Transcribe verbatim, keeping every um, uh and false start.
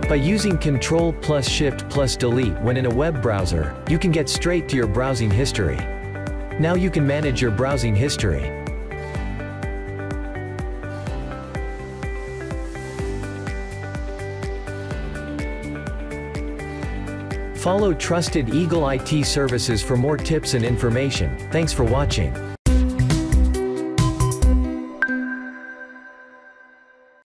By using Ctrl plus Shift plus Delete when in a web browser, you can get straight to your browsing history. Now you can manage your browsing history. Follow Trusted Eagle I T Services for more tips and information. Thanks for watching.